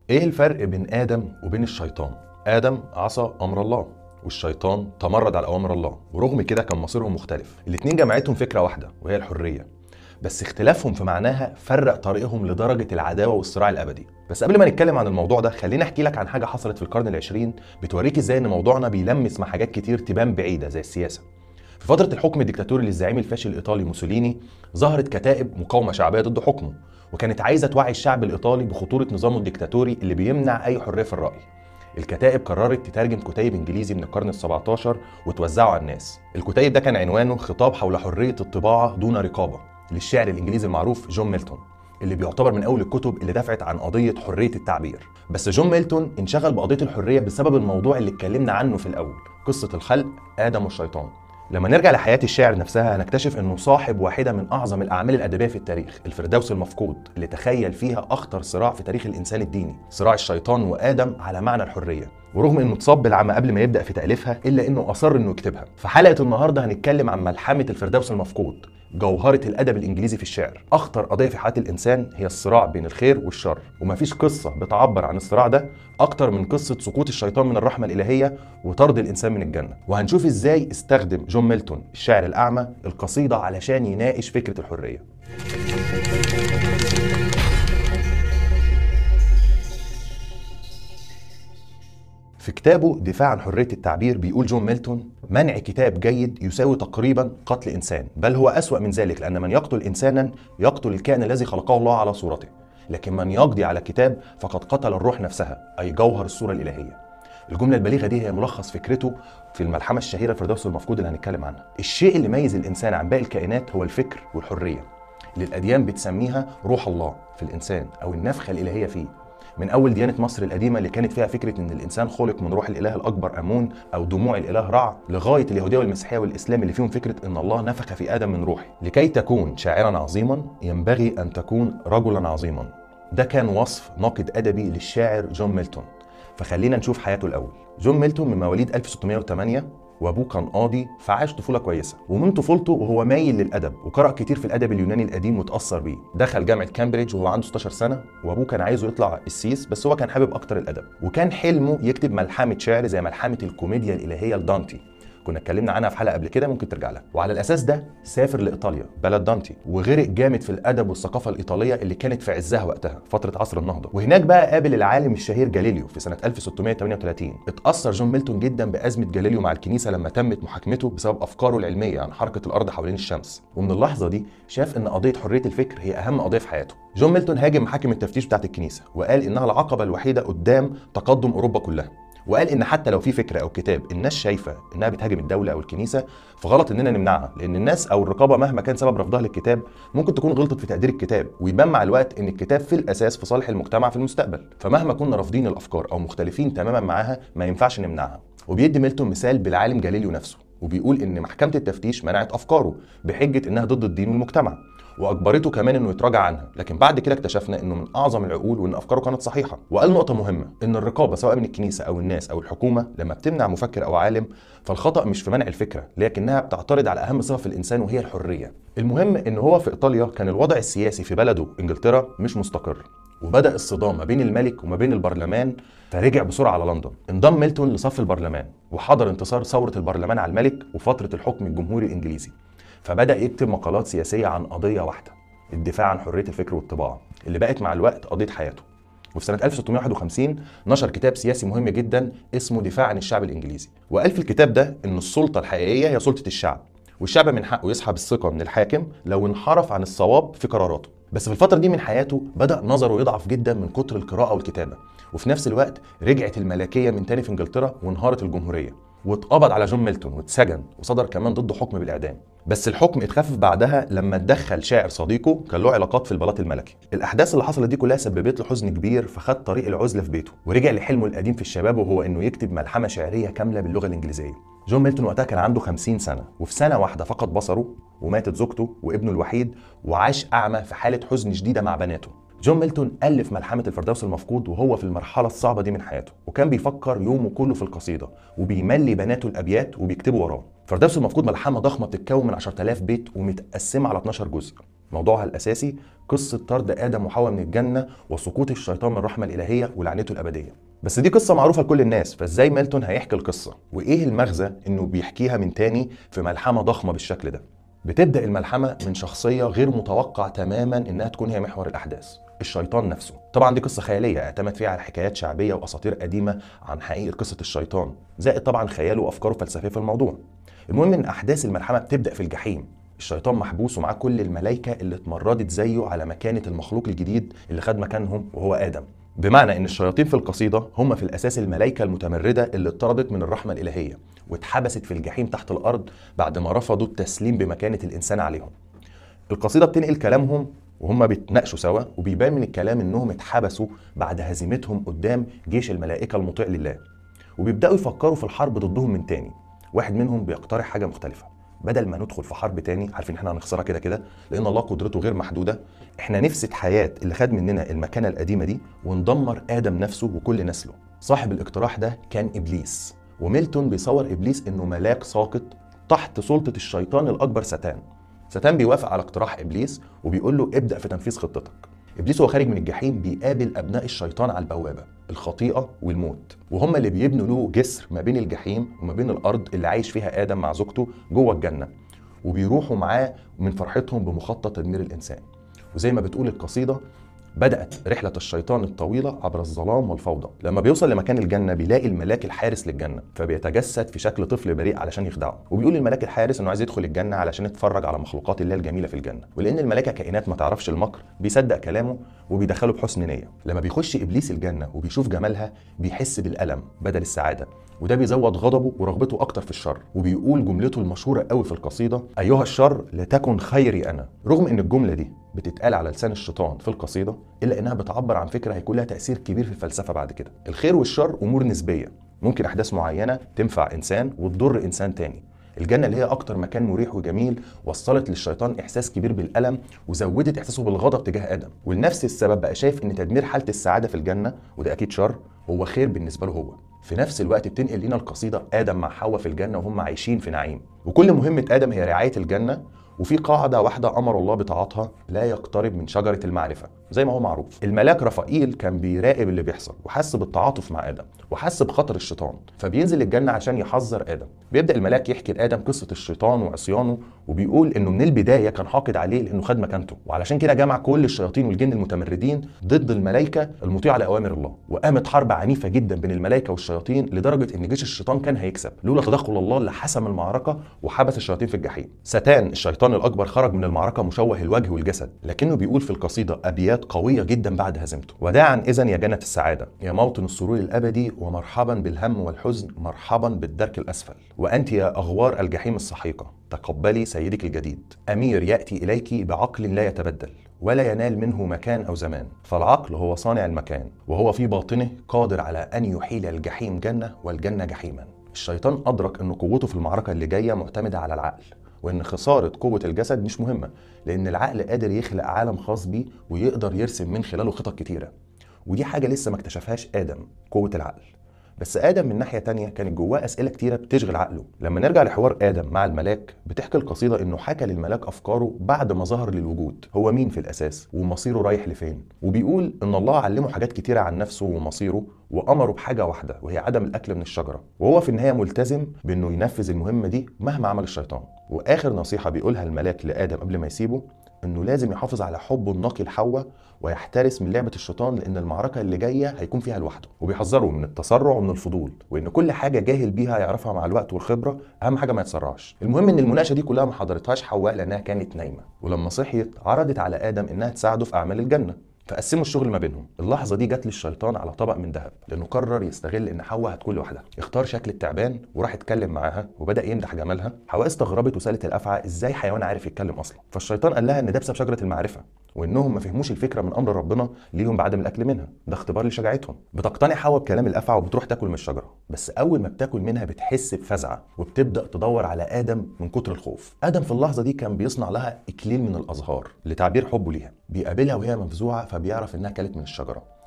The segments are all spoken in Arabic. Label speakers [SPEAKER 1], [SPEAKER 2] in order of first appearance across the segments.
[SPEAKER 1] ايه الفرق بين آدم وبين الشيطان؟ آدم عصى أمر الله، والشيطان تمرد على أوامر الله، ورغم كده كان مصيرهم مختلف. الاتنين جمعتهم فكرة واحدة وهي الحرية، بس اختلافهم في معناها فرق طريقهم لدرجة العداوة والصراع الأبدي. بس قبل ما نتكلم عن الموضوع ده خليني احكي لك عن حاجة حصلت في القرن العشرين بتوريك ازاي ان موضوعنا بيلمس مع حاجات كتير تبان بعيدة زي السياسة. في فترة الحكم الديكتاتوري للزعيم الفاشل الإيطالي موسوليني ظهرت كتائب مقاومة شعبية ضد حكمه، وكانت عايزة توعي الشعب الإيطالي بخطورة نظامه الديكتاتوري اللي بيمنع أي حرية في الرأي. الكتائب قررت تترجم كتيب إنجليزي من القرن ال17 وتوزعه على الناس. الكتيب ده كان عنوانه خطاب حول حرية الطباعة دون رقابة للشاعر الإنجليزي المعروف جون ميلتون، اللي بيعتبر من أول الكتب اللي دافعت عن قضية حرية التعبير. بس جون ميلتون انشغل بقضية الحرية بسبب الموضوع اللي اتكلمنا عنه في الأول، قصة الخلق آدم والشيطان. لما نرجع لحياة الشاعر نفسها هنكتشف انه صاحب واحدة من اعظم الاعمال الادبية في التاريخ، الفردوس المفقود، اللي تخيل فيها اخطر صراع في تاريخ الانسان الديني، صراع الشيطان وادم على معنى الحرية. ورغم انه اتصاب بالعمى قبل ما يبدأ في تأليفها الا انه اصر انه يكتبها. في حلقة النهاردة هنتكلم عن ملحمة الفردوس المفقود، جوهرة الادب الانجليزي في الشعر. اخطر قضية في حياة الانسان هي الصراع بين الخير والشر، ومفيش قصة بتعبر عن الصراع ده اكتر من قصة سقوط الشيطان من الرحمة الالهية وطرد الانسان من الجنة. وهنشوف ازاي استخدم جون ميلتون الشاعر الاعمى القصيدة علشان يناقش فكرة الحرية. في كتابه دفاع عن حرية التعبير بيقول جون ميلتون: منع كتاب جيد يساوي تقريبا قتل إنسان، بل هو أسوأ من ذلك، لأن من يقتل إنسانا يقتل الكائن الذي خلقه الله على صورته، لكن من يقضي على كتاب فقد قتل الروح نفسها، أي جوهر الصورة الإلهية. الجملة البليغة دي هي ملخص فكرته في الملحمة الشهيرة الفردوس المفقود اللي هنتكلم عنها. الشيء اللي يميز الإنسان عن باقي الكائنات هو الفكر والحرية، اللي الأديان بتسميها روح الله في الإنسان أو النفخة الإلهية فيه. من أول ديانة مصر القديمة اللي كانت فيها فكرة إن الإنسان خلق من روح الإله الأكبر آمون أو دموع الإله رع، لغاية اليهودية والمسيحية والإسلام اللي فيهم فكرة إن الله نفخ في آدم من روحه. لكي تكون شاعرا عظيما ينبغي أن تكون رجلا عظيما. ده كان وصف ناقد أدبي للشاعر جون ميلتون. فخلينا نشوف حياته الأول. جون ميلتون من مواليد 1608، وابوه كان قاضي، فعاش طفوله كويسه. ومن طفولته وهو مايل للادب وقرأ كتير في الادب اليوناني القديم وتاثر بيه. دخل جامعه كامبريدج وهو عنده 16 سنه، وابوه كان عايزه يطلع قسيس بس هو كان حابب اكتر الادب، وكان حلمه يكتب ملحمه شعر زي ملحمه الكوميديا الالهيه لدانتي، كنا اتكلمنا عنها في حلقه قبل كده ممكن ترجع لها. وعلى الاساس ده سافر لايطاليا بلد دانتي، وغرق جامد في الادب والثقافه الايطاليه اللي كانت في عزها وقتها فتره عصر النهضه. وهناك بقى قابل العالم الشهير جاليليو في سنه 1638. اتاثر جون ميلتون جدا بازمه جاليليو مع الكنيسه لما تمت محاكمته بسبب افكاره العلميه عن حركه الارض حوالين الشمس، ومن اللحظه دي شاف ان قضيه حريه الفكر هي اهم قضيه في حياته. جون ميلتون هاجم محاكم التفتيش بتاعه الكنيسه وقال انها العقبه الوحيده قدام تقدم اوروبا كلها، وقال ان حتى لو في فكره او كتاب الناس شايفه انها بتهاجم الدوله او الكنيسه فغلط اننا نمنعها، لان الناس او الرقابه مهما كان سبب رفضها للكتاب ممكن تكون غلطت في تقدير الكتاب، ويبان مع الوقت ان الكتاب في الاساس في صالح المجتمع في المستقبل، فمهما كنا رافضين الافكار او مختلفين تماما معاها ما ينفعش نمنعها. وبيدي ميلتون مثال بالعالم جاليليو نفسه، وبيقول ان محكمه التفتيش منعت افكاره بحجه انها ضد الدين والمجتمع، واجبرته كمان انه يتراجع عنها، لكن بعد كده اكتشفنا انه من اعظم العقول وان افكاره كانت صحيحه. وقال نقطه مهمه، ان الرقابه سواء من الكنيسه او الناس او الحكومه لما بتمنع مفكر او عالم فالخطا مش في منع الفكره، لكنها بتعترض على اهم صفه في الانسان وهي الحريه. المهم ان هو في ايطاليا كان الوضع السياسي في بلده انجلترا مش مستقر، وبدا الصدام ما بين الملك وما بين البرلمان، فرجع بسرعه على لندن. انضم ميلتون لصف البرلمان وحضر انتصار ثوره البرلمان على الملك وفتره الحكم الجمهوري الانجليزي، فبدأ يكتب مقالات سياسية عن قضية واحدة، الدفاع عن حرية الفكر والطباعة، اللي بقت مع الوقت قضية حياته. وفي سنة 1651 نشر كتاب سياسي مهم جدا اسمه دفاع عن الشعب الإنجليزي، وقال في الكتاب ده إن السلطة الحقيقية هي سلطة الشعب، والشعب من حقه يسحب الثقة من الحاكم لو انحرف عن الصواب في قراراته. بس في الفترة دي من حياته بدأ نظره يضعف جدا من كتر القراءة والكتابة، وفي نفس الوقت رجعت الملكية من تاني في انجلترا وانهارت الجمهورية، واتقبض على جون ميلتون واتسجن، وصدر كمان ضده حكم بالإعدام. بس الحكم اتخفف بعدها لما اتدخل شاعر صديقه كان له علاقات في البلاط الملكي. الأحداث اللي حصلت دي كلها سببت له حزن كبير، فخد طريق العزلة في بيته ورجع لحلمه القديم في الشباب، وهو إنه يكتب ملحمة شعرية كاملة باللغة الإنجليزية. جون ميلتون وقتها كان عنده 50 سنة، وفي سنة واحدة فقد بصره وماتت زوجته وابنه الوحيد، وعاش أعمى في حالة حزن شديدة مع بناته. جون ميلتون ألف ملحمة الفردوس المفقود وهو في المرحلة الصعبة دي من حياته، وكان بيفكر يومه كله في القصيدة وبيملي بناته الأبيات وبيكتبوا وراه. الفردوس المفقود ملحمة ضخمة بتتكون من 10,000 بيت ومتقسمة على 12 جزء، موضوعها الاساسي قصه طرد ادم وحواء من الجنه وسقوط الشيطان من الرحمه الالهيه ولعنته الابديه. بس دي قصه معروفه لكل الناس، فازاي ميلتون هيحكي القصه؟ وايه المغزى انه بيحكيها من تاني في ملحمه ضخمه بالشكل ده؟ بتبدا الملحمه من شخصيه غير متوقع تماما انها تكون هي محور الاحداث، الشيطان نفسه. طبعا دي قصه خياليه اعتمد فيها على حكايات شعبيه واساطير قديمه عن حقيقه قصه الشيطان، زائد طبعا خياله وافكاره الفلسفيه في الموضوع. المهم ان احداث الملحمه بتبدا في الجحيم. الشيطان محبوس ومعاه كل الملائكه اللي اتمردت زيه على مكانه المخلوق الجديد اللي خد مكانهم وهو ادم. بمعنى ان الشياطين في القصيده هم في الاساس الملائكه المتمرده اللي اتطردت من الرحمه الالهيه واتحبست في الجحيم تحت الارض بعد ما رفضوا التسليم بمكانه الانسان عليهم. القصيده بتنقل كلامهم وهم بيتناقشوا سوا، وبيبان من الكلام انهم اتحبسوا بعد هزيمتهم قدام جيش الملائكه المطيع لله، وبيبداوا يفكروا في الحرب ضدهم من تاني. واحد منهم بيقترح حاجه مختلفه، بدل ما ندخل في حرب تاني عارفين احنا هنخسرها كده كده لان الله قدرته غير محدوده، احنا نفسد حياه اللي خد مننا المكانه القديمه دي وندمر ادم نفسه وكل نسله. صاحب الاقتراح ده كان ابليس، وميلتون بيصور ابليس انه ملاك ساقط تحت سلطه الشيطان الاكبر ساتان. ساتان بيوافق على اقتراح ابليس وبيقول له ابدا في تنفيذ خطتك. ابليس وهو خارج من الجحيم بيقابل ابناء الشيطان على البوابه، الخطيئه والموت، وهم اللي بيبنوا له جسر ما بين الجحيم وما بين الارض اللي عايش فيها ادم مع زوجته جوه الجنه، وبيروحوا معاه من فرحتهم بمخطط تدمير الانسان. وزي ما بتقول القصيده، بدأت رحلة الشيطان الطويلة عبر الظلام والفوضى. لما بيوصل لمكان الجنة بيلاقي الملاك الحارس للجنة، فبيتجسد في شكل طفل بريء علشان يخدعه، وبيقول الملاك الحارس انه عايز يدخل الجنة علشان يتفرج على مخلوقات الله الجميلة في الجنة، ولأن الملائكة كائنات ما تعرفش المكر بيصدق كلامه وبيدخله بحسن نية. لما بيخش إبليس الجنة وبيشوف جمالها بيحس بالألم بدل السعادة، وده بيزود غضبه ورغبته اكتر في الشر، وبيقول جملته المشهوره قوي في القصيده: ايها الشر لتكن خيري انا. رغم ان الجمله دي بتتقال على لسان الشيطان في القصيده، الا انها بتعبر عن فكره هيكون لها تاثير كبير في الفلسفه بعد كده. الخير والشر امور نسبيه، ممكن احداث معينه تنفع انسان وتضر انسان تاني. الجنه اللي هي اكتر مكان مريح وجميل وصلت للشيطان احساس كبير بالالم وزودت احساسه بالغضب تجاه ادم، ولنفس السبب بقى شايف ان تدمير حاله السعاده في الجنه، وده اكيد شر، هو خير بالنسبه له هو. في نفس الوقت بتنقل لنا القصيده ادم مع حواء في الجنه وهم عايشين في نعيم، وكل مهمه ادم هي رعايه الجنه، وفي قاعده واحده امر الله بطاعتها: لا يقترب من شجره المعرفه. زي ما هو معروف، الملاك رفائيل كان بيراقب اللي بيحصل وحس بالتعاطف مع ادم وحس بخطر الشيطان، فبينزل الجنه عشان يحذر ادم. بيبدا الملاك يحكي لادم قصه الشيطان وعصيانه، وبيقول انه من البدايه كان حاقد عليه لانه خد مكانته، وعلشان كده جمع كل الشياطين والجن المتمردين ضد الملائكه المطيعه لاوامر الله، وقامت حرب عنيفه جدا بين الملائكه والشياطين لدرجه ان جيش الشيطان كان هيكسب لولا تدخل الله اللي حسم المعركه وحبس الشياطين في الجحيم. ساتان الشيطان الاكبر خرج من المعركه مشوه الوجه والجسد، لكنه بيقول في القصيده ابيات قويه جدا بعد هزيمته: وداعا اذا يا جنه السعاده، يا موطن السرور الابدي، ومرحبا بالهم والحزن، مرحبا بالدرك الاسفل، وانت يا اغوار الجحيم السحيقه، تقبلي سيدك الجديد. امير ياتي اليك بعقل لا يتبدل، ولا ينال منه مكان او زمان، فالعقل هو صانع المكان، وهو في باطنه قادر على ان يحيل الجحيم جنه والجنه جحيما. الشيطان ادرك ان قوته في المعركه اللي جايه معتمده على العقل، وان خساره قوه الجسد مش مهمه، لان العقل قادر يخلق عالم خاص بيه ويقدر يرسم من خلاله خطط كتيره، ودي حاجه لسه ما اكتشفهاش ادم، قوه العقل. بس ادم من ناحيه تانية كانت جواه اسئله كتيره بتشغل عقله. لما نرجع لحوار ادم مع الملاك، بتحكي القصيده انه حكى للملاك افكاره بعد ما ظهر للوجود، هو مين في الاساس ومصيره رايح لفين، وبيقول ان الله علمه حاجات كتيره عن نفسه ومصيره، وامره بحاجه واحده وهي عدم الاكل من الشجره، وهو في النهايه ملتزم بانه ينفذ المهمه دي مهما عمل الشيطان. واخر نصيحه بيقولها الملاك لادم قبل ما يسيبه انه لازم يحافظ على حبه النقي لحواء ويحترس من لعبه الشيطان، لان المعركه اللي جايه هيكون فيها لوحده، وبيحذره من التسرع ومن الفضول، وان كل حاجه جاهل بيها يعرفها مع الوقت والخبره، اهم حاجه ما يتسرعش. المهم ان المناقشه دي كلها ما حضرتهاش حواء لانها كانت نايمه، ولما صحيت عرضت على ادم انها تساعده في اعمال الجنه، فقسموا الشغل ما بينهم. اللحظه دي جت للشيطان على طبق من ذهب، لانه قرر يستغل ان حواء هتكون لوحدها. اختار شكل التعبان وراح اتكلم معاها وبدا يمدح جمالها. حواء استغربت وسالت الافعى ازاي حيوان عارف يتكلم اصلا، فالشيطان قال لها ان ده بسبب شجره المعرفه، وانهم ما فهموش الفكره من امر ربنا ليهم بعدم الاكل منها، ده اختبار لشجاعتهم. بتقتنع حواء بكلام الافعى وبتروح تاكل من الشجره، بس اول ما بتاكل منها بتحس بفزعه وبتبدا تدور على ادم من كتر الخوف. ادم في اللحظه دي كان بيصنع لها اكليل من الازهار لتعبير حبه ليها، بيقابلها وهي مفزوعه فبيعرف انها كلت من الشجره،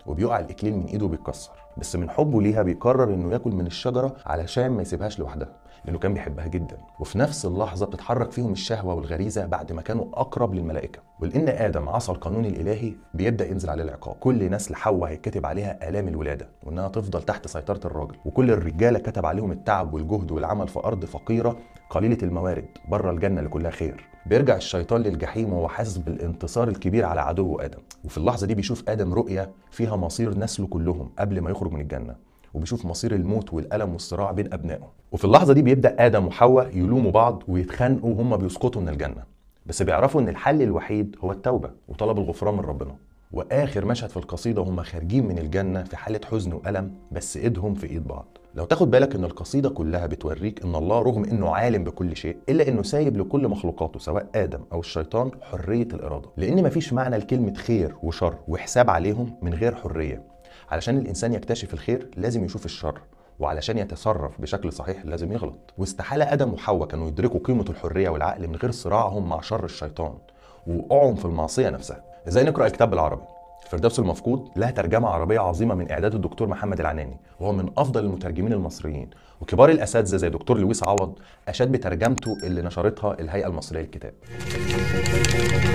[SPEAKER 1] وبيقع الاكليل من ايده وبيتكسر، بس من حبه ليها بيقرر انه ياكل من الشجره علشان ما يسيبهاش لوحدها، لانه كان بيحبها جدا. وفي نفس اللحظه بتتحرك فيهم الشهوه والغريزه بعد ما كانوا اقرب للملائكه. ولان ادم عصى القانون الالهي بيبدا ينزل عليه العقاب. كل نسل حواء هيتكتب عليها الام الولاده، وانها تفضل تحت سيطره الراجل. وكل الرجاله كتب عليهم التعب والجهد والعمل في ارض فقيره قليله الموارد بره الجنه اللي كلها خير. بيرجع الشيطان للجحيم وهو حاسس بالانتصار الكبير على عدوه ادم. وفي اللحظه دي بيشوف ادم رؤيه فيها مصير نسله كلهم قبل ما يخرج من الجنه، وبيشوف مصير الموت والألم والصراع بين أبنائه. وفي اللحظة دي بيبدأ آدم وحواء يلوموا بعض ويتخانقوا وهم بيسقطوا من الجنة، بس بيعرفوا إن الحل الوحيد هو التوبة وطلب الغفران من ربنا. وآخر مشهد في القصيدة هم خارجين من الجنة في حالة حزن وألم، بس إيدهم في إيد بعض. لو تاخد بالك إن القصيدة كلها بتوريك إن الله رغم إنه عالم بكل شيء إلا إنه سايب لكل مخلوقاته سواء آدم أو الشيطان حرية الإرادة، لأن مفيش معنى لكلمة خير وشر وحساب عليهم من غير حرية. علشان الإنسان يكتشف الخير لازم يشوف الشر، وعلشان يتصرف بشكل صحيح لازم يغلط. واستحالة آدم وحواء كانوا يدركوا قيمة الحرية والعقل من غير صراعهم مع شر الشيطان ووقوعهم في المعصية نفسها. ازاي نقرأ الكتاب بالعربي؟ الفردوس المفقود لها ترجمة عربية عظيمة من إعداد الدكتور محمد العناني، وهو من أفضل المترجمين المصريين، وكبار الأساتذة زي دكتور لويس عوض أشاد بترجمته اللي نشرتها الهيئة المصرية للكتاب.